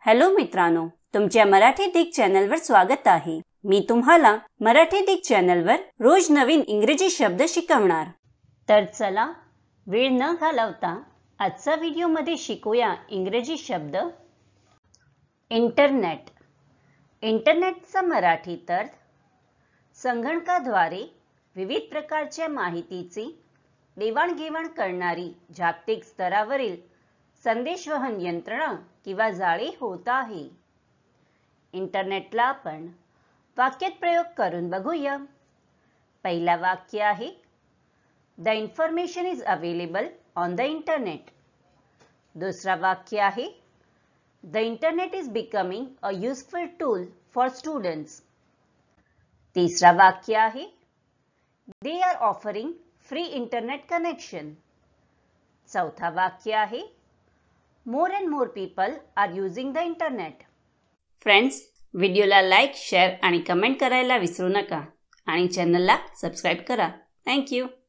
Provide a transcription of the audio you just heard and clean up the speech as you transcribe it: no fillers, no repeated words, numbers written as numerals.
Hello मित्रांनो, तुमच्या मराठी दिग चॅनलवर स्वागत आहे। मी तुम्हाला मराठी दिग चॅनलवर रोज नवीन इंग्रजी शब्द शिकवणार। तर चला वेळ न घालवता आजच्या व्हिडिओमध्ये शिकूया इंग्रजी शब्द। इंटरनेट। इंटरनेटचा मराठी अर्थ संगणकाद्वारे विविध प्रकारच्या माहितीची देवाणघेवाण करणारी जागतिक स्तरावरील संदेशवहन यंत्रणा किंवा जाळी होत आहे। इंटरनेटला आपण वाक्यात प्रयोग करून बघूया। पहिला वाक्य आहे The information is available on the internet। दुसरा वाक्य आहे The internet is becoming a useful tool for students। तिसरा वाक्य आहे They are offering free internet connection। चौथा वाक्य आहे More and more people are using the internet। Friends, व्हिडिओला लाईक, शेअर आणि कमेंट करायला विसरू नका आणि चॅनलला सबस्क्राइब करा। Thank you.